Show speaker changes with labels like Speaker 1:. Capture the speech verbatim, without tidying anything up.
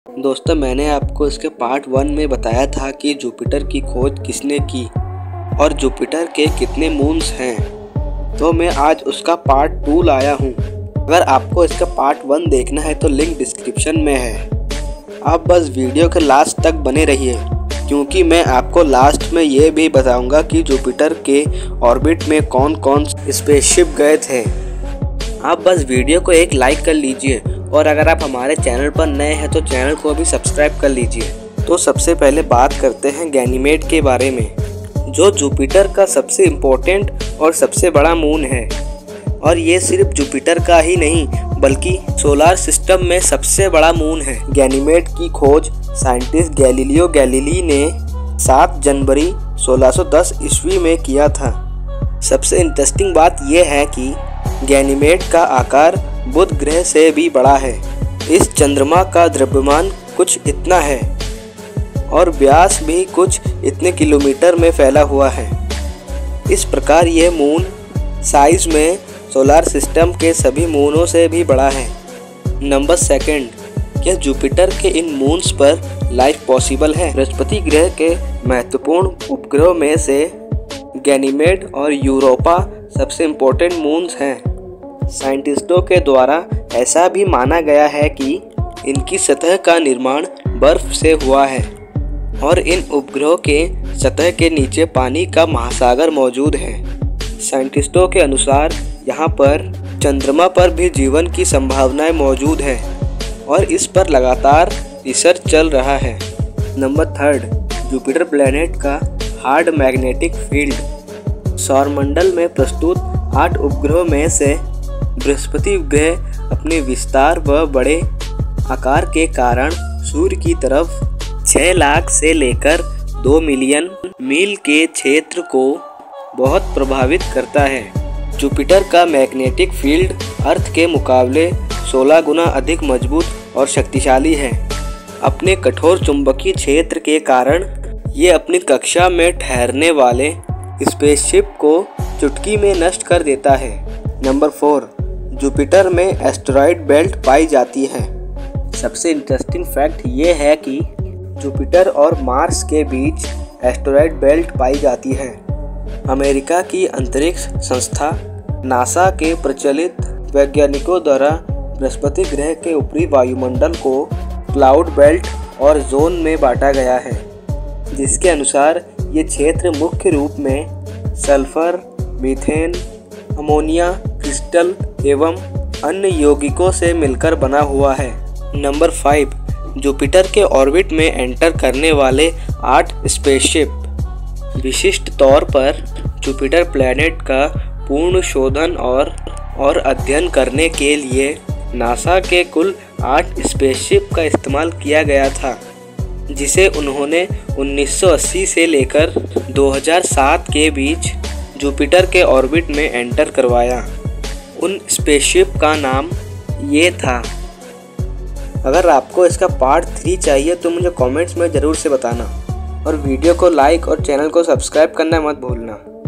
Speaker 1: दोस्तों, मैंने आपको इसके पार्ट वन में बताया था कि जुपिटर की खोज किसने की और जुपिटर के कितने मून्स हैं। तो मैं आज उसका पार्ट टू लाया हूँ। अगर आपको इसका पार्ट वन देखना है तो लिंक डिस्क्रिप्शन में है। आप बस वीडियो के लास्ट तक बने रहिए, क्योंकि मैं आपको लास्ट में ये भी बताऊंगा कि जुपिटर के ऑर्बिट में कौन कौन स्पेसशिप गए थे। आप बस वीडियो को एक लाइक कर लीजिए और अगर आप हमारे चैनल पर नए हैं तो चैनल को भी सब्सक्राइब कर लीजिए। तो सबसे पहले बात करते हैं गैनीमेड के बारे में, जो जुपिटर का सबसे इम्पोर्टेंट और सबसे बड़ा मून है। और ये सिर्फ जुपिटर का ही नहीं बल्कि सोलार सिस्टम में सबसे बड़ा मून है। गैनीमेड की खोज साइंटिस्ट गैलीलियो गैलीली ने सात जनवरी सोलह सौ दस ईस्वी में किया था। सबसे इंटरेस्टिंग बात यह है कि गैनीमेड का आकार बुध ग्रह से भी बड़ा है। इस चंद्रमा का द्रव्यमान कुछ इतना है और व्यास भी कुछ इतने किलोमीटर में फैला हुआ है। इस प्रकार यह मून साइज में सोलार सिस्टम के सभी मूनों से भी बड़ा है। नंबर सेकंड, क्या जुपिटर के इन मून्स पर लाइफ पॉसिबल है? बृहस्पति ग्रह के महत्वपूर्ण उपग्रहों में से गैनीमेड और यूरोपा सबसे इम्पोर्टेंट मून्स हैं। साइंटिस्टों के द्वारा ऐसा भी माना गया है कि इनकी सतह का निर्माण बर्फ से हुआ है और इन उपग्रहों के सतह के नीचे पानी का महासागर मौजूद है। साइंटिस्टों के अनुसार यहाँ पर चंद्रमा पर भी जीवन की संभावनाएं मौजूद है और इस पर लगातार रिसर्च चल रहा है। नंबर थर्ड, जुपिटर प्लैनेट का हार्ड मैग्नेटिक फील्ड। सौरमंडल में प्रस्तुत आठ उपग्रहों में से बृहस्पति ग्रह अपने विस्तार व बड़े आकार के कारण सूर्य की तरफ छह लाख से लेकर दो मिलियन मील के क्षेत्र को बहुत प्रभावित करता है। जुपिटर का मैग्नेटिक फील्ड अर्थ के मुकाबले सोलह गुना अधिक मजबूत और शक्तिशाली है। अपने कठोर चुंबकीय क्षेत्र के कारण ये अपनी कक्षा में ठहरने वाले स्पेसशिप को चुटकी में नष्ट कर देता है। नंबर फोर, जुपिटर में एस्टेरॉयड बेल्ट पाई जाती है। सबसे इंटरेस्टिंग फैक्ट ये है कि जुपिटर और मार्स के बीच एस्टेरॉयड बेल्ट पाई जाती है। अमेरिका की अंतरिक्ष संस्था नासा के प्रचलित वैज्ञानिकों द्वारा बृहस्पति ग्रह के ऊपरी वायुमंडल को क्लाउड बेल्ट और जोन में बांटा गया है, जिसके अनुसार ये क्षेत्र मुख्य रूप में सल्फर, मीथेन, अमोनिया, क्रिस्टल एवं अन्य यौगिकों से मिलकर बना हुआ है। नंबर फाइव, जुपिटर के ऑर्बिट में एंटर करने वाले आठ स्पेसशिप। विशिष्ट तौर पर जुपिटर प्लैनेट का पूर्ण शोधन और और अध्ययन करने के लिए नासा के कुल आठ स्पेसशिप का इस्तेमाल किया गया था, जिसे उन्होंने उन्नीस सौ अस्सी से लेकर दो हज़ार सात के बीच जुपिटर के ऑर्बिट में एंटर करवाया। उन स्पेसशिप का नाम ये था। अगर आपको इसका पार्ट थ्री चाहिए तो मुझे कमेंट्स में ज़रूर से बताना और वीडियो को लाइक और चैनल को सब्सक्राइब करना मत भूलना।